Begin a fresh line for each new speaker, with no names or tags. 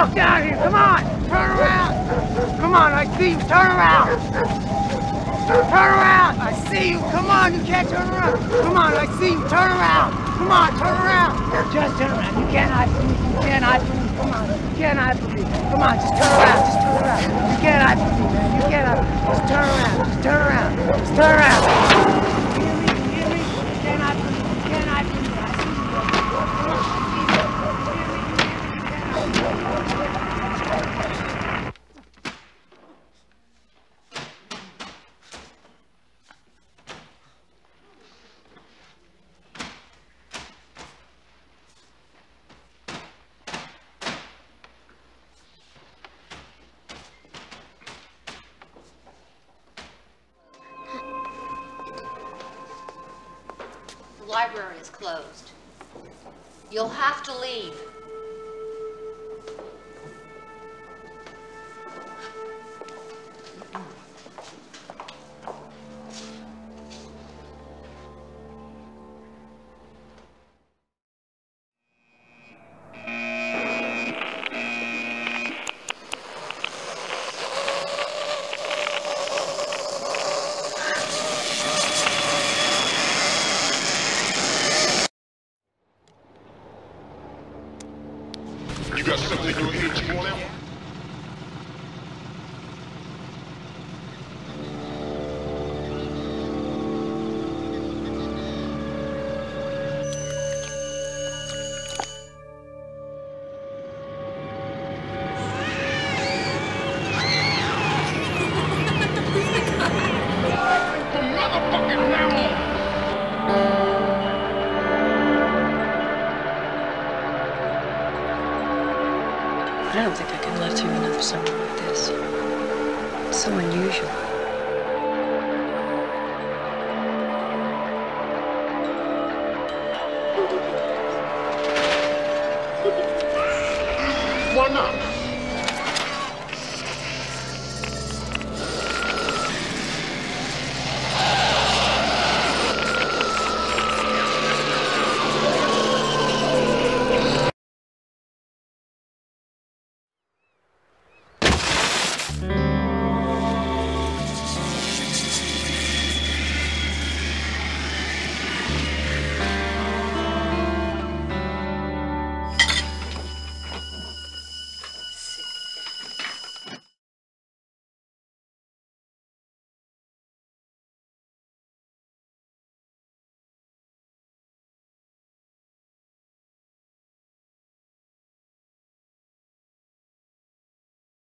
fuck down here. Come on. Turn around. Come on, I see you. Turn around. Turn around. I see you. Come on, you can't turn around. Come on, I see you. Turn around. Come on, turn around. Just turn around. You can't hide from me. You can't hide from me. Come on. You can't hide from me. Come on, just turn around. Just turn around. You can't hide from me, man. You can't hide. Just turn around. Just turn around. Just turn around. Hear me? Hear me? You can't hide from me. You can't hide from me. I see you. Come on.
The library is closed. You'll have to leave.
You got something in your head you want out?
I don't think I could live through another summer like this. It's so unusual.
Why not?